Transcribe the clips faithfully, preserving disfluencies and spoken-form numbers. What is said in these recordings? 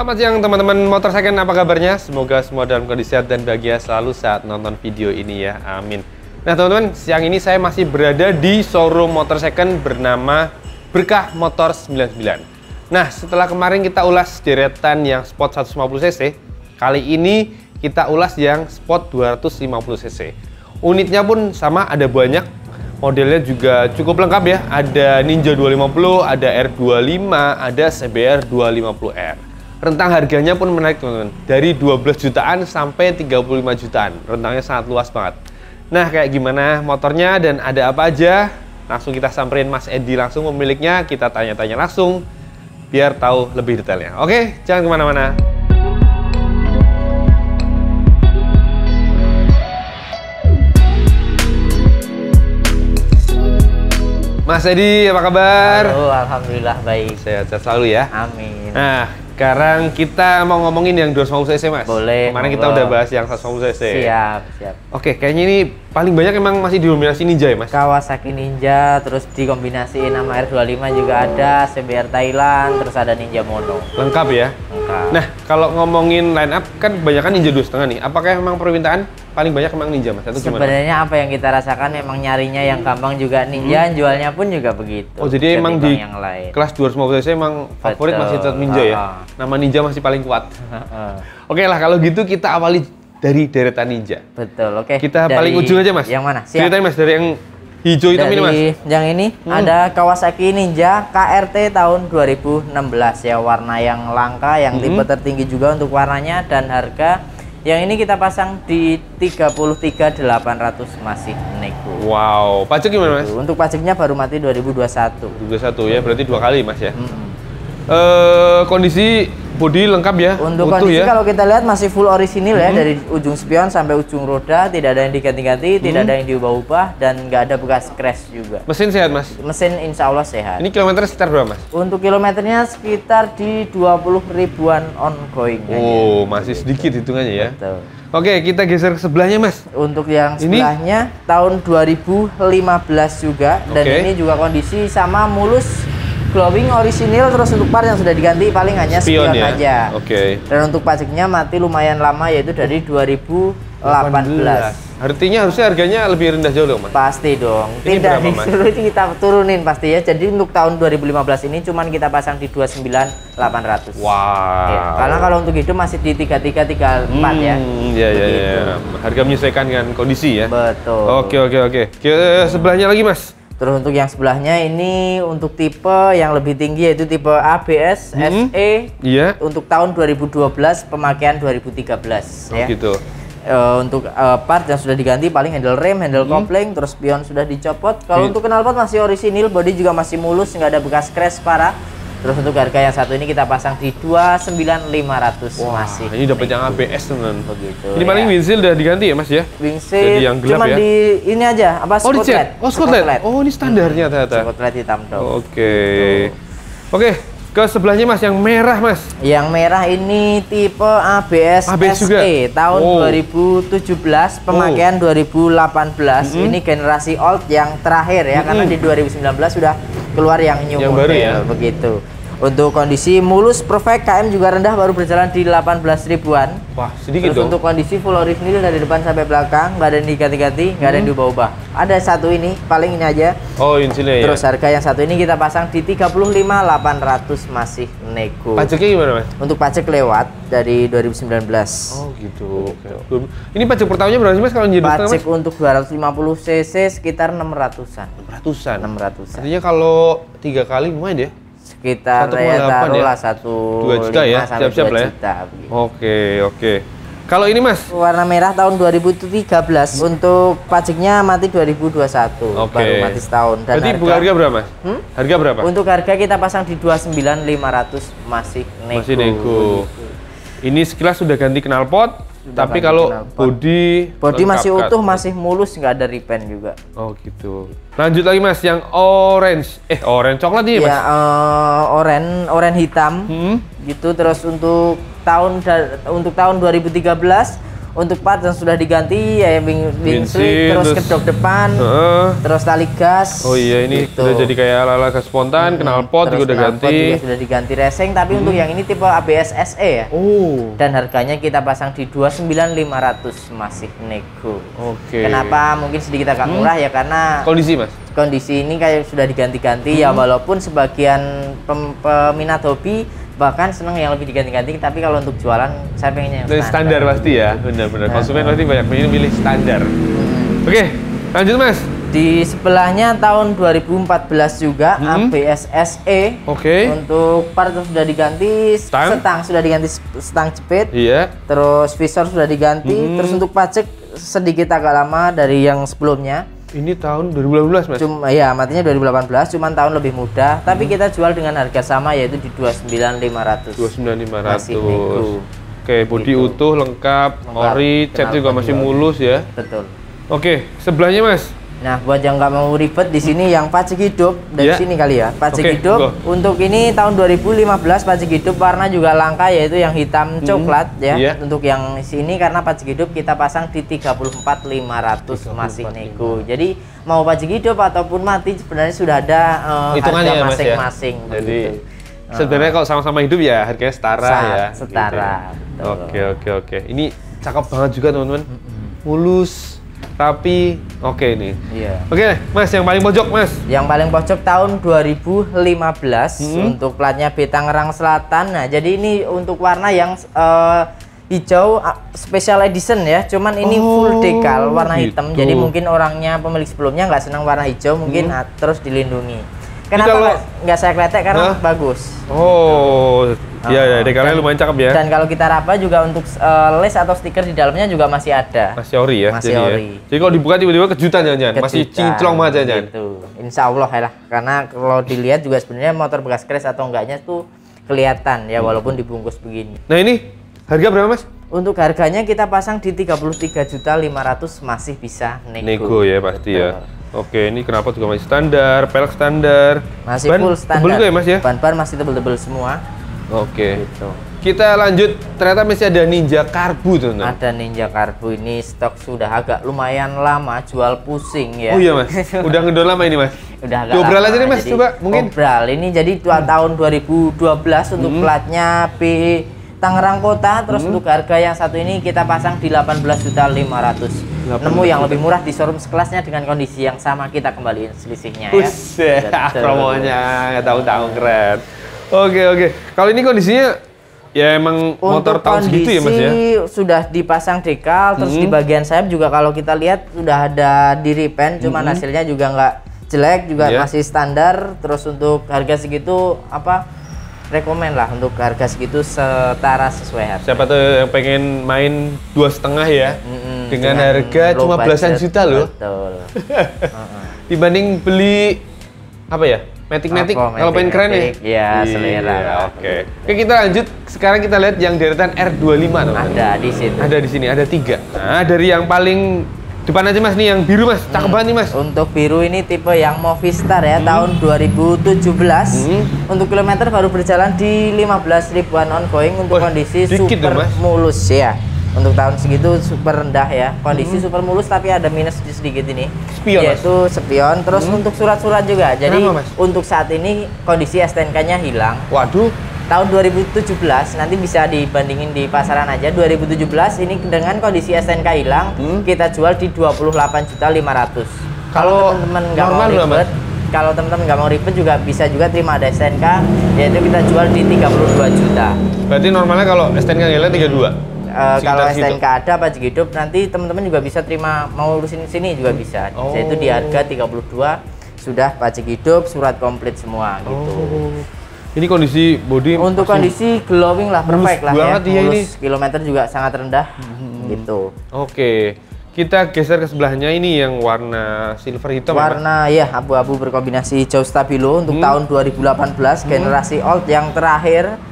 Selamat siang teman-teman motor second, apa kabarnya? Semoga semua dalam kondisi sehat dan bahagia selalu saat nonton video ini ya, amin. Nah teman-teman, siang ini saya masih berada di showroom motor second bernama Berkah Motor sembilan puluh sembilan. Nah setelah kemarin kita ulas deretan yang sport seratus lima puluh cc, kali ini kita ulas yang sport dua ratus lima puluh cc. Unitnya pun sama, ada banyak. Modelnya juga cukup lengkap ya. Ada Ninja dua lima puluh, ada R dua puluh lima, ada C B R dua lima puluh R. Rentang harganya pun menarik teman-teman. Dari dua belas jutaan sampai tiga puluh lima jutaan. Rentangnya sangat luas banget. Nah kayak gimana motornya dan ada apa aja? Langsung kita samperin Mas Edi langsung pemiliknya. Kita tanya-tanya langsung biar tahu lebih detailnya. Oke, jangan kemana-mana. Mas Edi, apa kabar? Halo, alhamdulillah baik. Sehat-sehat selalu ya. Amin. Nah, sekarang kita mau ngomongin yang dua ratus lima puluh cc, Mas. Boleh. Kemarin monggo. kita udah bahas yang seratus lima puluh cc. Siap, siap. Oke, kayaknya ini paling banyak emang masih didominasi Ninja ya, Mas? Kawasaki Ninja, terus dikombinasiin sama R dua puluh lima juga ada, C B R Thailand, terus ada Ninja Mono. Lengkap ya? Lengkap. Nah, kalau ngomongin line up kan kebanyakan Ninja dua setengah nih. Apakah emang permintaan paling banyak emang Ninja, Mas? Atau gimana? Sebenarnya apa yang kita rasakan emang nyarinya yang gampang juga Ninja, hmm. jualnya pun juga begitu. Oh, jadi emang di yang lain. kelas dua ratus lima puluh cc emang favorit Betul. masih tetap Ninja ya? Uh-huh. Nama Ninja masih paling kuat. Oke lah, kalau gitu kita awali dari deretan Ninja. Betul, oke. Kita dari paling ujung aja, Mas. Yang mana? Siap. Ceritain, Mas, dari yang hijau hitam dari ini, Mas. Yang ini hmm. ada Kawasaki Ninja K R T tahun dua ribu enam belas ya, warna yang langka, yang hmm. tipe tertinggi juga untuk warnanya, dan harga yang ini kita pasang di tiga puluh tiga ribu delapan ratus masih nego. Wow, pajak gimana, Mas? Untuk pajaknya baru mati dua ribu dua puluh satu. dua ribu dua puluh satu ya, berarti dua kali, Mas ya. Hmm. Uh, kondisi bodi lengkap ya? Untuk utuh kondisi ya? kalau kita lihat masih full orisinil hmm. ya, dari ujung spion sampai ujung roda, tidak ada yang diganti-ganti, hmm. tidak ada yang diubah-ubah, dan nggak ada bekas crash juga. Mesin sehat, Mas? Mesin insya Allah sehat. Ini kilometer sekitar berapa, Mas? Untuk kilometernya sekitar di dua puluh ribuan ongoing. Oh, aja. Masih sedikit hitungannya ya? Betul. Oke, kita geser ke sebelahnya, Mas. Untuk yang sebelahnya ini? Tahun dua ribu lima belas juga, dan okay. ini juga kondisi sama, mulus, glowing, orisinil, terus untuk part yang sudah diganti paling hanya spion, spion ya? aja. Oke. Okay. Dan untuk pajaknya mati lumayan lama, yaitu dari dua ribu delapan belas. Artinya harusnya harganya lebih rendah jauh dong, Mas? Pasti dong. Ini Tidak berapa, Mas? disuruh kita turunin pasti ya. Jadi untuk tahun dua ribu lima belas ini cuman kita pasang di dua puluh sembilan ribu delapan ratus. Wow. Ya, karena kalau untuk hidup masih di tiga puluh tiga, tiga puluh empat hmm, ya. Iya, iya, iya. Harga menyesuaikan dengan kondisi ya. Betul. Oke, oke, oke. Ke sebelahnya lagi, Mas. Terus untuk yang sebelahnya ini untuk tipe yang lebih tinggi, yaitu tipe A B S hmm. S E. Iya. Untuk tahun dua ribu dua belas, pemakaian dua ribu tiga belas. Oh, ya. gitu. Uh, untuk uh, part yang sudah diganti paling handle rem, handle hmm. kopling, terus spion sudah dicopot. Kalau untuk knalpot masih orisinil, body juga masih mulus, nggak ada bekas crash parah. Terus untuk harga yang satu ini kita pasang di dua puluh sembilan ribu lima ratus. Wah, masih. Ini dapat yang A B S teman. Begitu. Ini paling ya. Windshield udah diganti ya, Mas ya? Windshield yang gelap cuma ya? Di ini aja, apa oh, spotlight. Oh, spotlight. Oh, ini standarnya ternyata. Spotlight hitam dong. Oke. Okay. Oke. Okay. Ke sebelahnya, Mas, yang merah, Mas. Yang merah ini tipe A B S, A B S S E juga? tahun oh. dua ribu tujuh belas, pemakaian oh. dua ribu delapan belas. Mm-hmm. Ini generasi old yang terakhir ya, mm-hmm. karena di dua ribu sembilan belas sudah keluar yang new yang model, baru ya? Begitu. Untuk kondisi mulus, perfect, K M juga rendah, baru berjalan di delapan belas ribuan. Wah, sedikit Terus dong. untuk kondisi full original dari depan sampai belakang, nggak ada yang diganti-ganti, nggak hmm. ada yang diubah-ubah. Ada satu ini, paling ini aja. Oh, ini ya. Terus harga yang satu ini kita pasang di tiga puluh lima ribu delapan ratus masih nego. Pajaknya gimana, Mas? Untuk pajak lewat dari dua ribu sembilan belas. Oh, gitu. gitu. Ini pajak pertamanya berapa sih, Mas, kalau jadi pajak setengah, untuk dua ratus lima puluh cc sekitar enam ratusan. enam ratusan. enam ratusan. Artinya kalau tiga kali lumayan ya? Sekitar ya taruhlah satu dua juta ya, siap-siap lah ya. Juta, oke, oke. Kalau ini, Mas, warna merah tahun dua ribu tiga belas, untuk pajaknya mati dua ribu dua puluh satu, okay. baru mati setahun. Dan berarti harga, harga berapa, Mas? Hmm? Harga berapa? Untuk harga kita pasang di dua puluh sembilan ribu lima ratus masih nego. Masih nego. Ini sekilas sudah ganti knalpot. Sudah tapi kalau body body masih utuh, masih mulus, nggak ada repaint juga. Oh gitu. Lanjut lagi, Mas, yang orange, eh orange coklat nih, Mas? Ya, uh, orange, orange hitam, hmm? gitu. Terus untuk tahun untuk tahun dua ribu tiga belas, untuk part yang sudah diganti ya windshield, terus kedok depan, uh. terus tali gas. Oh iya, ini gitu. Udah jadi kayak ala-ala gas spontan, hmm, knalpot juga udah ganti. Juga sudah diganti racing, tapi hmm. untuk yang ini tipe A B S S E ya. Oh. Dan harganya kita pasang di dua puluh sembilan ribu lima ratus, masih nego. Oke. Okay. Kenapa mungkin sedikit agak murah hmm. ya karena kondisi Mas. Kondisi ini kayak sudah diganti-ganti hmm. ya, walaupun sebagian pem peminat hobi bahkan seneng yang lebih diganti-ganti, tapi kalau untuk jualan saya pengennya yang standar. Standar pasti ya, benar-benar. Nah, konsumen pasti banyak milih standar. Hmm. Oke, lanjut Mas. Di sebelahnya tahun dua ribu empat belas juga hmm. A B S S E. Oke. Okay. Untuk part sudah diganti, stang, setang sudah diganti setang jepit. Iya. Terus visor sudah diganti. Hmm. Terus untuk pajak sedikit agak lama dari yang sebelumnya. Ini tahun dua ribu delapan belas Mas? Cuma, ya matinya dua ribu delapan belas, cuman tahun lebih mudah. Tapi hmm. kita jual dengan harga sama, yaitu di dua puluh sembilan ribu lima ratus. dua puluh sembilan ribu lima ratus. Oke, bodi gitu. Utuh, lengkap, lengkap. Ori, cat juga masih mulus ya? Betul. Oke, sebelahnya Mas? Nah, buat yang nggak mau ribet di sini yang pajak hidup dari yeah. sini kali ya. Pajak okay, hidup go. Untuk ini tahun dua ribu lima belas pajak hidup warna juga langka, yaitu yang hitam hmm. coklat ya. Yeah. Untuk yang sini karena pajak hidup kita pasang di tiga puluh empat ribu lima ratus, masih nego. Jadi mau pajak hidup ataupun mati sebenarnya sudah ada uh, harga masing-masing. Ya, jadi uh, sebenarnya kalau sama-sama hidup ya harganya setara Saat, ya. Setara. Gitu. Oke oke oke. Ini cakep banget juga teman-teman. Mulus, rapi, oke nih. Iya. Oke, Mas, yang paling pojok, Mas. Yang paling pojok tahun dua ribu lima belas hmm. untuk platnya B Tangerang Selatan. Nah, jadi ini untuk warna yang uh, hijau uh, special edition ya. Cuman ini oh, full decal warna gitu. Hitam. Jadi mungkin orangnya pemilik sebelumnya nggak senang warna hijau, mungkin hmm. uh, terus dilindungi. Kenapa nggak saya kletek? Karena huh? bagus. Oh, iya, ya, dekalnya lumayan cakep ya. Dan kalau kita raba juga untuk uh, lace atau stiker di dalamnya juga masih ada. Masih ori ya. Masih jadi ori. Ya. Jadi kalau dibuka tiba-tiba kejutan jangan-jangan. Masih cinclong aja jangan. Gitu. Insya Allah ya lah. Karena kalau dilihat juga sebenarnya motor bekas crash atau enggaknya tuh kelihatan ya, walaupun dibungkus begini. Nah ini harga berapa Mas? Untuk harganya kita pasang di tiga puluh tiga juta lima ratus, masih bisa nego. Nego ya pasti. Betul. Ya. Oke, ini kenapa juga masih standar, pelek standar. Masih ban full standar. Tebel juga ya Mas ya? Ban-ban masih tebel-tebel semua. Oke. Gitu. Kita lanjut, ternyata masih ada Ninja Karbu tuh. Ada Ninja Karbu, ini stok sudah agak lumayan lama, jual pusing ya. Oh iya Mas, udah ngedol lama ini Mas? Udah agak Dobral lama. Aja nih Mas, coba mungkin. Dobral, ini jadi hmm. tahun dua ribu dua belas untuk hmm. platnya P Tangerang Kota, terus hmm. untuk harga yang satu ini kita pasang di delapan belas juta lima ratus. Nemu yang lebih murah di showroom sekelasnya dengan kondisi yang sama, kita kembaliin selisihnya ya. Buset, promonya nggak tahu-tahu, keren. Oke oke, kalau ini kondisinya ya emang untuk motor tahun segitu ya Mas ya? Sudah dipasang dekal, terus hmm. di bagian sayap juga kalau kita lihat sudah ada di repaint, cuman hmm. hasilnya juga nggak jelek, juga yeah. masih standar. Terus untuk harga segitu apa? Rekomen lah untuk harga segitu, setara sesuai harga. Siapa tuh yang pengen main dua setengah ya, mm-hmm. dengan, dengan harga cuma belasan juta loh. Betul. uh-uh. Dibanding beli apa ya, matic-matic kalau pengen keren ya. Iya, selera. Iya, oke. Okay. Oke, kita lanjut. Sekarang kita lihat yang deretan R dua puluh lima teman-teman. Ada di sini. Ada di sini, ada tiga. Nah, dari yang paling depan aja Mas, nih yang biru Mas, cakep hmm. banget nih Mas. Untuk biru ini tipe yang Movistar ya, hmm. tahun dua ribu tujuh belas. Hmm. Untuk kilometer baru berjalan di lima belas ribuan ongoing. Untuk oh, kondisi super dong, mulus ya. Untuk tahun segitu super rendah ya, kondisi hmm. super mulus, tapi ada minus sedikit ini, spion, yaitu mas? Spion. Terus hmm. untuk surat-surat juga, jadi kenapa, untuk saat ini kondisi S T N K-nya hilang. Waduh. Tahun dua ribu tujuh belas, nanti bisa dibandingin di pasaran aja. Dua ribu tujuh belas ini dengan kondisi S T N K hilang, hmm. kita jual di dua puluh delapan juta lima ratus. Kalau teman-teman nggak mau ribet, kalau teman-teman nggak mau ribet juga bisa juga terima ada S T N K, yaitu kita jual di tiga puluh dua juta. Berarti normalnya kalau S T N K hilang tiga puluh dua? Uh, kalau S T N K gitu. Ada pajak hidup, nanti teman-teman juga bisa terima, mau urusin sini juga bisa. Oh. Yaitu di harga tiga puluh dua, sudah pajak hidup, surat komplit semua gitu. Oh. Ini kondisi bodi untuk kondisi glowing lah, perfect lah ya. Dia ini. Kilometer juga sangat rendah hmm. gitu. Oke. Kita geser ke sebelahnya, ini yang warna silver hitam. Warna ya, abu-abu berkombinasi hijau stabilo untuk hmm. tahun dua ribu delapan belas, hmm. generasi old yang terakhir.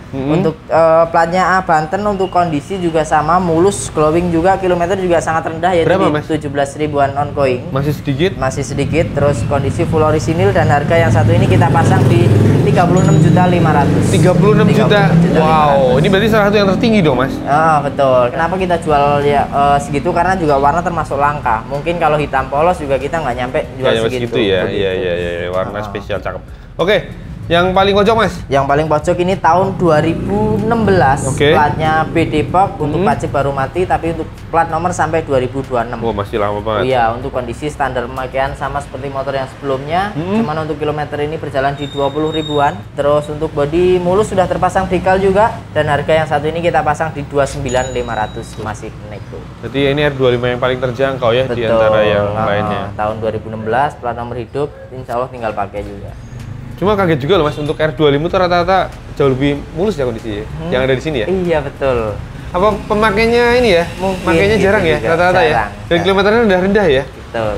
Mm-hmm. Untuk uh, platnya A Banten, untuk kondisi juga sama, mulus, glowing juga, kilometer juga sangat rendah yaitu berapa, di tujuh belas ribuan ongoing. Masih sedikit? Masih sedikit, terus kondisi full orisinil dan harga yang satu ini kita pasang di tiga puluh enam juta lima ratus. tiga puluh enam juta. Wow, ini berarti salah satu yang tertinggi dong, Mas? Ah, betul. Kenapa kita jual ya uh, segitu? Karena juga warna termasuk langka. Mungkin kalau hitam polos juga kita nggak nyampe jual ya, segitu. segitu ya. Iya, iya, iya, warna ah. spesial cakep. Oke. Yang paling pojok, Mas? Yang paling pojok ini tahun dua ribu enam belas. Okay. Platnya B Depok, hmm. untuk pajak baru mati, tapi untuk plat nomor sampai dua ribu dua puluh enam. Oh, masih lama banget. Oh, iya, untuk kondisi standar pemakaian sama seperti motor yang sebelumnya. Hmm. Cuman untuk kilometer ini berjalan di dua puluh ribuan. Terus untuk bodi mulus sudah terpasang decal juga. Dan harga yang satu ini kita pasang di dua puluh sembilan ribu lima ratus, masih nego. Jadi ini R dua puluh lima yang paling terjangkau ya. Betul. Di antara yang uh, lainnya. Tahun dua ribu enam belas, plat nomor hidup, insya Allah tinggal pakai juga. Cuma kaget juga loh, Mas, untuk R dua puluh lima itu rata-rata jauh lebih mulus ya kondisinya, hmm. yang ada di sini ya? Iya, betul. Apa pemakainya ini ya? Mungkin makainya gitu jarang ya, rata-rata ya? Dan kilometernya udah rendah ya? Betul.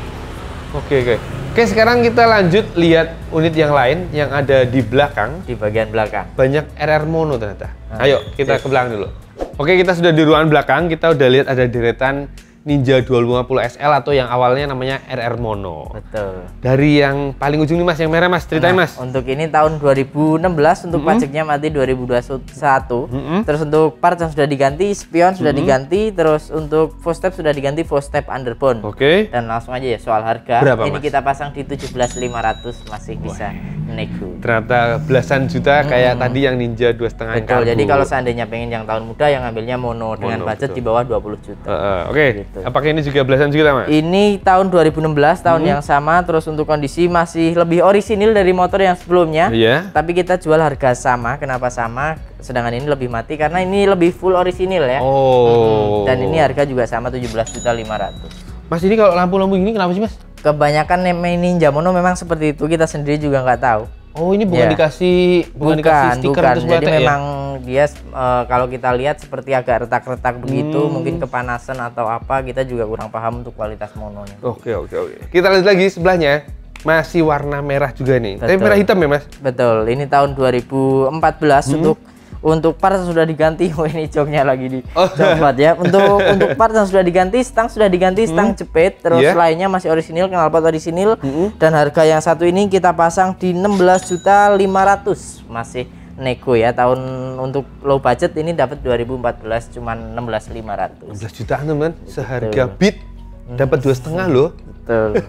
Oke, oke. Oke, sekarang kita lanjut lihat unit yang lain yang ada di belakang. Di bagian belakang. Banyak R R mono ternyata. Nah, ayo, kita yes. ke belakang dulu. Oke, kita sudah di ruangan belakang, kita udah lihat ada deretan Ninja dua ribu lima puluh S L atau yang awalnya namanya R R mono. Betul. Dari yang paling ujung nih, Mas, yang merah, Mas, ceritain, nah, Mas. Untuk ini tahun dua ribu enam belas, untuk mm-hmm. pajaknya mati dua ribu dua puluh satu. Mm-hmm. Terus untuk part yang sudah diganti, spion sudah mm-hmm. diganti, terus untuk full step sudah diganti full step underbone. Oke. Okay. Dan langsung aja ya soal harga. Berapa, ini Mas? Kita pasang di tujuh belas ribu lima ratus, masih bisa nego. Ternyata belasan juta mm-hmm. kayak tadi yang Ninja dua koma lima Betul. Jadi kalau seandainya pengen yang tahun muda, yang ngambilnya mono, mono dengan budget betul. Di bawah dua puluh juta. Uh, uh, Oke. Okay. Gitu. Apakah ini juga belasan juta, Mas? Ini tahun dua ribu enam belas, tahun hmm. yang sama. Terus untuk kondisi masih lebih orisinil dari motor yang sebelumnya. Iya. Tapi kita jual harga sama. Kenapa sama? Sedangkan ini lebih mati karena ini lebih full orisinil ya. Oh. Dan ini harga juga sama tujuh belas juta lima ratus. Mas, ini kalau lampu-lampu ini kenapa sih, Mas? Kebanyakan Ninja mono memang seperti itu. Kita sendiri juga nggak tahu. Oh, ini bukan ya. dikasih bukan, bukan dikasih stiker bukan. Untuk Jadi ya? memang dia uh, kalau kita lihat seperti agak retak-retak begitu, hmm. mungkin kepanasan atau apa, kita juga kurang paham untuk kualitas mononya. Oke, oke, oke. Kita lihat lagi sebelahnya. Masih warna merah juga nih. Tapi merah hitam ya, Mas? Betul. Ini tahun dua ribu empat belas. Hmm. Untuk untuk part sudah diganti. Oh, ini joknya lagi di oh. Jokpat ya. Untuk untuk part yang sudah diganti, stang sudah diganti, stang hmm. jepit, terus yeah. lainnya masih orisinil, knalpot orisinil. Hmm. Dan harga yang satu ini kita pasang di enam belas juta lima ratus, masih nego ya. Tahun untuk low budget ini dapat dua ribu empat belas cuman enam belas juta lima ratus. enam belas jutaan, teman. Seharga Beat dapat dua setengah loh. Betul.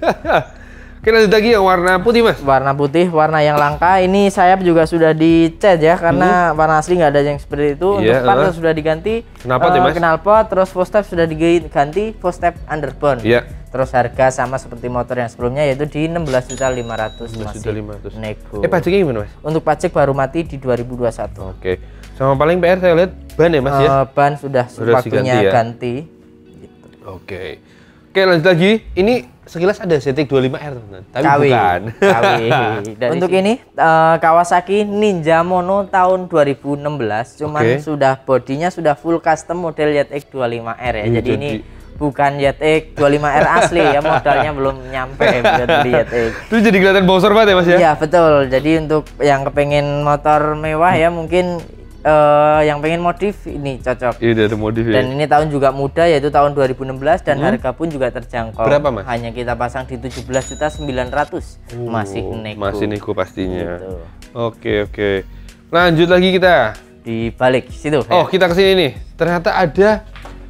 Oke, lanjut lagi yang warna putih, Mas. Warna putih, warna yang langka. Ini sayap juga sudah dicat ya, karena hmm. warna asli nggak ada yang seperti itu. Yeah, untuk part uh. sudah diganti. Kenapa uh, ya, Mas? Knalpot, terus full step sudah diganti, full step underbone. Iya. Yeah. Terus harga sama seperti motor yang sebelumnya, yaitu di enam belas juta lima ratus, masih nego. Eh, pajaknya gimana, Mas? Untuk pajak baru mati di dua ribu dua puluh satu. Oke. Sama paling P R saya lihat ban ya, Mas, uh, ya? Ban sudah, sudah waktunya ganti. Ya? ganti. Gitu. Oke. Oke, lanjut lagi. Ini sekilas ada Z X dua puluh lima R, teman-teman. Tapi Kawi. bukan. Kawi. Untuk sini uh, Kawasaki Ninja Mono tahun dua ribu enam belas, cuman okay. sudah bodinya sudah full custom model Z X dua puluh lima R ya. Hmm, jadi, jadi ini bukan Z X dua puluh lima R asli ya, modalnya belum nyampe buat beli Z X. Itu jadi kelihatan bowser banget ya, Mas ya? Iya, betul. Jadi untuk yang kepengen motor mewah ya, mungkin Uh, yang pengen modif ini cocok. Iya, ada modif ya. Dan ini tahun juga muda, yaitu tahun dua ribu enam belas, dan hmm. harga pun juga terjangkau. Berapa, Mas? Hanya kita pasang di tujuh belas juta sembilan ratus. Uh, masih nego. Masih nego pastinya. Gitu. Oke, oke. Lanjut lagi kita. Di balik situ. Oh, ya. Kita kesini nih. Ternyata ada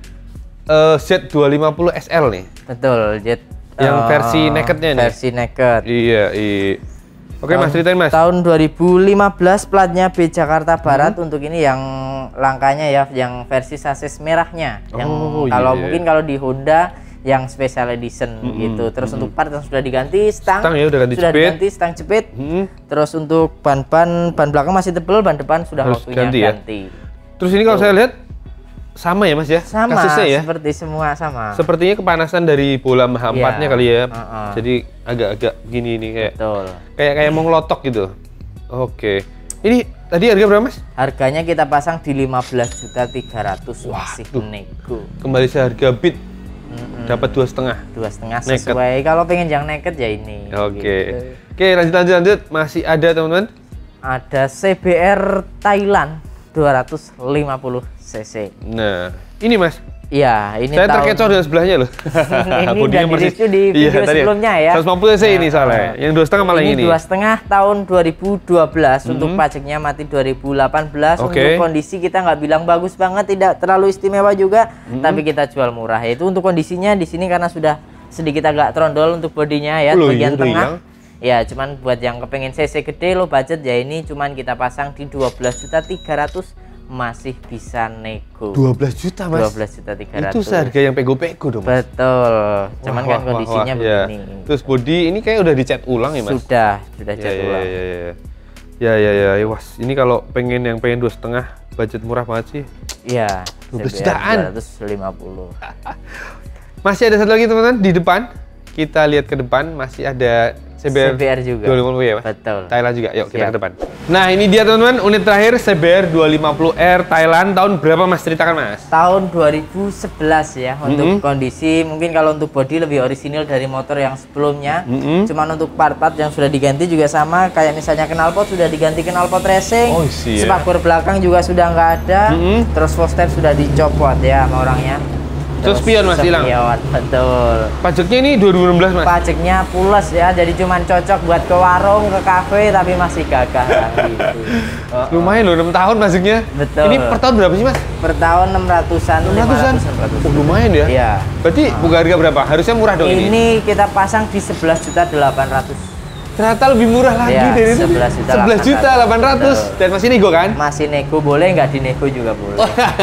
uh, Z dua lima nol S L nih. Betul, Z yang uh, versi nakednya nih. Versi naked. Iya, iya. Oke, Mas, ceritain, Mas. Tahun dua ribu lima belas, platnya B Jakarta Barat. Hmm. Untuk ini yang langkanya ya, yang versi sasis merahnya. Yang oh, kalau iya. mungkin kalau di Honda yang special edition hmm. gitu. Terus hmm. untuk part yang sudah diganti, stang, stang ya, udah ganti sudah jepit. diganti, stang jepit. Hmm. Terus untuk ban-ban, ban belakang masih tebal, ban depan sudah harus waktunya ganti, ganti. Ya? Terus ini kalau saya lihat sama ya, Mas ya? Sama, kasusnya ya? seperti semua sama. Sepertinya kepanasan dari bola H empat-nya ya, kali ya. Uh -uh. Jadi agak-agak gini nih kayak. Betul. Kayak kayak mau ngelotok gitu. Oke. Ini tadi harga berapa, Mas? Harganya kita pasang di lima belas juta tiga ratus, masih nego. Kembali seharga Beat. Mm -hmm. Dapat dua setengah. Dua setengah sesuai. Kalau pengen yang naked ya ini. Oke. Gitu. Oke, lanjut lanjut lanjut. Masih ada, teman-teman. Ada C B R Thailand dua ratus lima puluh cc. Nah, ini Mas. Iya, ini saya tahun... terkecoh dengan sebelahnya loh. Ini udah masih... di video iya, sebelumnya ya. seratus lima puluh cc nah, ini soalnya. Yang dua setengah malah ini. Ini dua setengah tahun dua ribu dua belas mm-hmm. untuk pajaknya mati dua ribu delapan belas. Okay. Untuk kondisi kita nggak bilang bagus banget, tidak terlalu istimewa juga, mm-hmm. tapi kita jual murah. Itu untuk kondisinya di sini karena sudah sedikit agak trondol untuk bodinya ya, Loh, bagian iya, tengah. Iya. Ya, cuman buat yang kepengen cc gede lo budget ya ini cuman kita pasang di dua belas juta tiga ratus. Masih bisa nego. dua belas juta Mas. dua belas juta tiga ratus. Itu seharga yang pego-pego dong Mas. Betul. Cuman wah, kan wah, kondisinya wah, begini. Ya. Terus body ini kayak udah dicat ulang ya Mas? Sudah, sudah cat ya, ulang. Ya ya ya. Ya ya ya, ya. Wah, ini kalau pengen yang pengen dua setengah budget murah banget sih. Iya. dua belas jutaan. dua ratus lima puluh. Masih ada satu lagi teman-teman di depan. Kita lihat ke depan masih ada C B R, C B R juga. dua lima puluh ya Mas? Betul. Thailand juga. Yuk kita Siap. ke depan. Nah, ini dia teman-teman unit terakhir C B R dua lima puluh R Thailand tahun berapa Mas? Ceritakan Mas. Tahun dua ribu sebelas ya. Untuk mm -hmm. kondisi mungkin kalau untuk bodi lebih orisinil dari motor yang sebelumnya. Mm -hmm. Cuman untuk part-part yang sudah diganti juga sama kayak misalnya knalpot sudah diganti knalpot racing. Oh, iya. Spakbor belakang juga sudah nggak ada. Mm -hmm. Terus foster sudah dicopot ya sama orangnya. Terus spion Mas hilang? Spion, betul. Pajaknya ini dua ribu enam belas Mas? Pajaknya pules ya, jadi cuman cocok buat ke warung, ke kafe, tapi masih gagah gitu. Oh, lumayan loh, enam tahun pajaknya. Betul. Ini per tahun berapa sih Mas? Per tahun enam ratusan, enam ratusan? Oh, lumayan ya? Iya. Berarti oh. buka harga berapa? Harusnya murah dong ini? Ini kita pasang di sebelas juta delapan ratus. Ternyata lebih murah lagi ya, dari itu. sebelas juta delapan ratus. Dan masih nego kan? Masih nego, boleh nggak dinego juga boleh.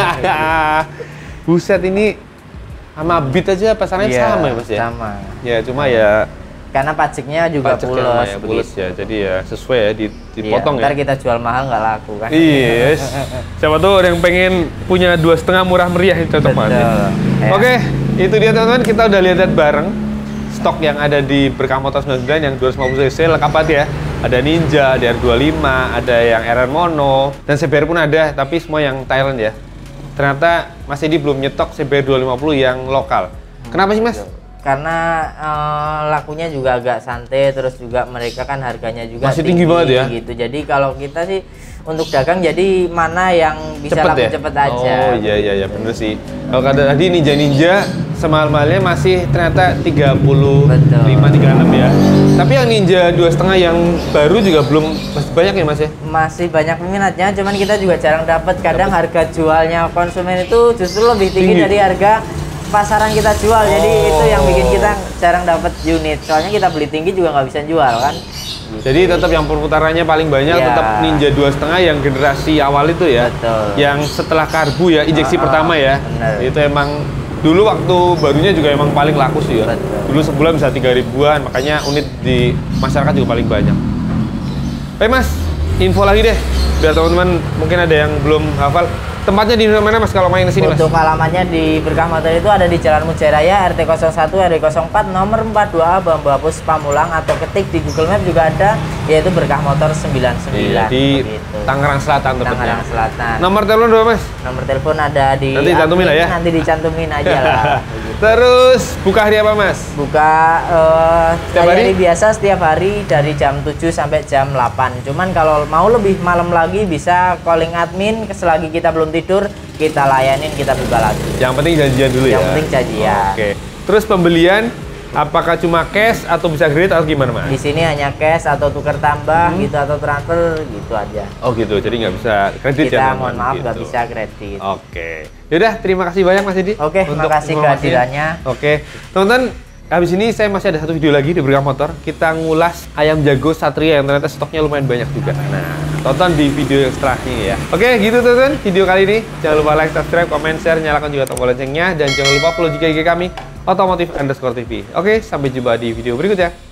Buset, ini sama Beat aja pasarannya ya, sama ya Mas ya? Sama. Ya cuma ya karena pajaknya juga pules, ya, pules ya, jadi ya sesuai ya dipotong ya. Ntar ya. kita jual mahal nggak laku kan? Iya. Yes. Siapa tuh yang pengen punya dua setengah murah meriah itu cocok banget. Ya. Oke, itu dia teman-teman, kita udah lihat bareng stok yang ada di Berkah Motor sembilan puluh sembilan yang dua ratus lima puluh cc lengkap banget ya. Ada Ninja, ada R dua puluh lima, ada yang R R Mono, dan C B R pun ada, tapi semua yang Thailand ya. Ternyata Mas Edi belum nyetok C B R dua lima puluh yang lokal. Kenapa sih Mas? Karena uh, lakunya juga agak santai, terus juga mereka kan harganya juga masih tinggi, tinggi banget ya. Gitu. Jadi kalau kita sih untuk dagang jadi mana yang bisa cepet laku ya? Cepet aja. Oh iya iya iya bener sih. Kalau kata tadi Ninja Ninja semal-malnya masih ternyata tiga puluh lima tiga puluh enam ya. Tapi yang Ninja dua setengah yang baru juga belum masih banyak ya Mas ya? Masih banyak peminatnya, cuman kita juga jarang dapat. Kadang dapet. Harga jualnya konsumen itu justru lebih tinggi, tinggi. dari harga pasaran kita jual. Oh. Jadi itu yang bikin kita jarang dapat unit. Soalnya kita beli tinggi juga nggak bisa jual kan. Jadi tetap yang perputarannya paling banyak ya. Tetap Ninja dua setengah yang generasi awal itu ya. Betul. Yang setelah karbu ya, injeksi oh, pertama ya. Bener. Itu emang dulu waktu barunya juga emang paling laku sih ya. Betul. Dulu sebulan bisa tiga ribuan, makanya unit di masyarakat juga paling banyak. Oke Mas, info lagi deh biar teman-teman mungkin ada yang belum hafal. Tempatnya di mana Mas kalau main ke sini Mas? Untuk alamatnya di Berkah Motor itu ada di Jalan Mujairaya R T nol satu R D nol empat nomor empat puluh dua A Bambu Hapus Pamulang, atau ketik di Google Map juga ada, yaitu Berkah Motor sembilan puluh sembilan. Iya, di gitu. Tangerang Selatan tepatnya. Tangerang Selatan. Nomor telepon berapa Mas? Nomor telepon ada di nanti cantumin lah ya. Nanti dicantumin aja lah. Gitu. Terus buka hari apa Mas? Buka uh, setiap hari? hari biasa setiap hari dari jam tujuh sampai jam delapan. Cuman kalau mau lebih malam lagi bisa calling admin, selagi kita belum tidur kita layanin, kita buka lagi. Yang penting janjian dulu Yang ya? Yang penting janjian. Oke. Okay. Terus pembelian apakah cuma cash atau bisa kredit atau gimana Mas? Di sini hanya cash atau tukar tambah hmm. gitu, atau transfer gitu aja. Oh gitu, jadi nggak bisa kredit kita, ya? Kita mohon maaf nggak gitu. bisa kredit. Oke. Okay. Yaudah, terima kasih banyak Mas Edi. Oke, okay, terima kasih kehadirannya. Oke, okay. Teman-teman, habis ini saya masih ada satu video lagi di Berkah Motor. Kita ngulas ayam jago Satria yang ternyata stoknya lumayan banyak juga. Nah, tonton di video yang setelahnya ya. Oke, gitu teman-teman video kali ini. Jangan lupa like, subscribe, comment, share, nyalakan juga tombol loncengnya, dan jangan lupa follow juga I G kami Otomotif underscore T V. Oke, sampai jumpa di video berikutnya.